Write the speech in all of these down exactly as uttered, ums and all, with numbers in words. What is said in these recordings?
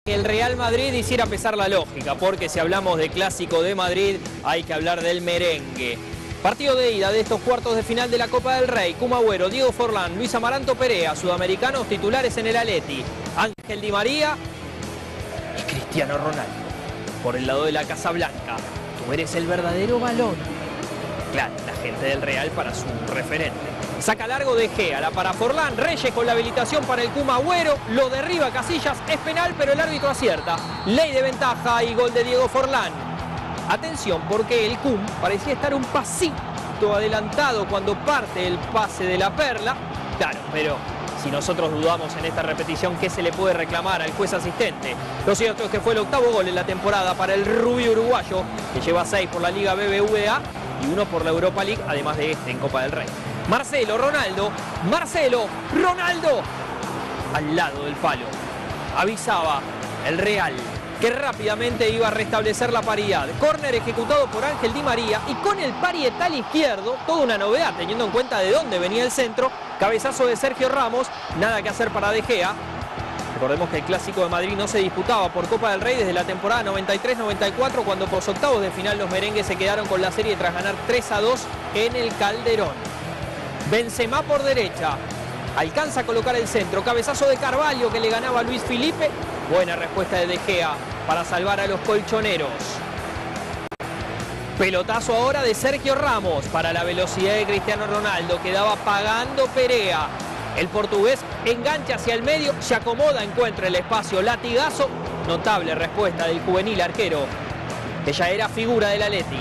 que el Real Madrid hiciera pesar la lógica, porque si hablamos de clásico de Madrid hay que hablar del merengue. Partido de ida de estos cuartos de final de la Copa del Rey. Kun Agüero, Diego Forlán, Luis Amaranto Perea, sudamericanos titulares en el Atleti. Ángel Di María y Cristiano Ronaldo. Por el lado de la Casa Blanca, tú eres el verdadero balón. Claro, la gente del Real para su referente. Saca largo de Gea, la para Forlán, Reyes con la habilitación para el Kun Agüero, lo derriba Casillas, es penal pero el árbitro acierta. Ley de ventaja y gol de Diego Forlán. Atención porque el Kun parecía estar un pasito adelantado cuando parte el pase de la Perla. Claro, pero si nosotros dudamos en esta repetición, ¿qué se le puede reclamar al juez asistente? Lo cierto es que fue el octavo gol en la temporada para el rubio uruguayo, que lleva seis por la Liga B B V A y uno por la Europa League, además de este en Copa del Rey. Marcelo, Ronaldo, Marcelo, Ronaldo, al lado del palo. Avisaba el Real que rápidamente iba a restablecer la paridad. Córner ejecutado por Ángel Di María y con el parietal izquierdo, toda una novedad teniendo en cuenta de dónde venía el centro. Cabezazo de Sergio Ramos, nada que hacer para De Gea. Recordemos que el Clásico de Madrid no se disputaba por Copa del Rey desde la temporada noventa y tres noventa y cuatro, cuando por los octavos de final los merengues se quedaron con la serie tras ganar tres a dos en el Calderón. Benzema por derecha, alcanza a colocar el centro, cabezazo de Carvalho que le ganaba a Luis Felipe. Buena respuesta de De Gea para salvar a los colchoneros. Pelotazo ahora de Sergio Ramos para la velocidad de Cristiano Ronaldo, quedaba pagando Perea. El portugués engancha hacia el medio, se acomoda, encuentra el espacio, latigazo. Notable respuesta del juvenil arquero, que ya era figura del Atleti.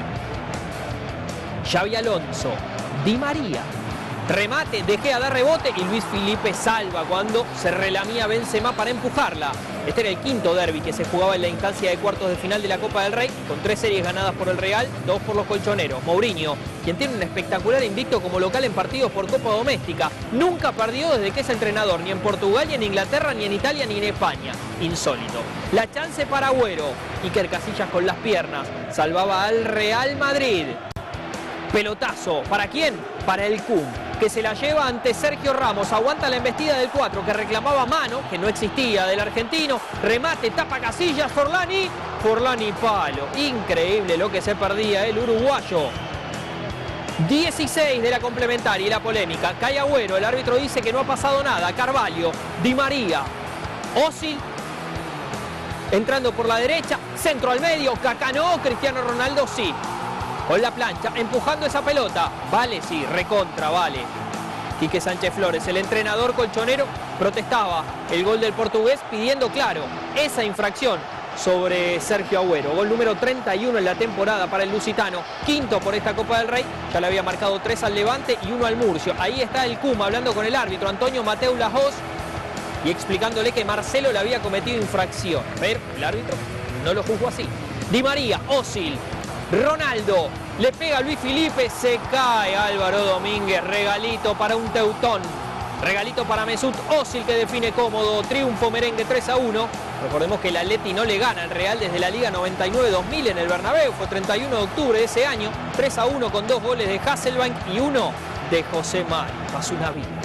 Xavi Alonso, Di María. Remate, De Gea da rebote y Luis Felipe salva cuando se relamía Benzema para empujarla. Este era el quinto derbi que se jugaba en la instancia de cuartos de final de la Copa del Rey, con tres series ganadas por el Real, dos por los colchoneros. Mourinho, quien tiene un espectacular invicto como local en partidos por Copa Doméstica, nunca perdió desde que es entrenador, ni en Portugal, ni en Inglaterra, ni en Italia, ni en España. Insólito. La chance para Agüero. Iker Casillas con las piernas salvaba al Real Madrid. Pelotazo, ¿para quién? Para el Kun, que se la lleva ante Sergio Ramos, aguanta la embestida del cuatro que reclamaba mano, que no existía, del argentino, remate, tapa Casillas, Forlán y Forlán y palo. Increíble lo que se perdía el uruguayo. dieciséis de la complementaria y la polémica. Cae Agüero, el árbitro dice que no ha pasado nada. Carvalho, Di María, Özil, entrando por la derecha, centro al medio, Kaká no, Cristiano Ronaldo sí. Con la plancha, empujando esa pelota. Vale, sí, recontra, vale. Quique Sánchez Flores, el entrenador colchonero, protestaba el gol del portugués pidiendo, claro, esa infracción sobre Sergio Agüero. Gol número treinta y uno en la temporada para el lusitano. Quinto por esta Copa del Rey. Ya le había marcado tres al Levante y uno al Murcio. Ahí está el Kun hablando con el árbitro, Antonio Mateu Lajos, y explicándole que Marcelo le había cometido infracción. Pero el árbitro no lo juzgó así. Di María, Özil, Ronaldo, le pega a Luis Felipe, se cae Álvaro Domínguez, regalito para un teutón, regalito para Mesut Özil que define cómodo, triunfo merengue tres a uno. Recordemos que el Atleti no le gana al Real desde la Liga noventa y nueve dos mil en el Bernabéu, fue treinta y uno de octubre de ese año, tres a uno con dos goles de Hasselbank y uno de José Mari. Pasó una vida.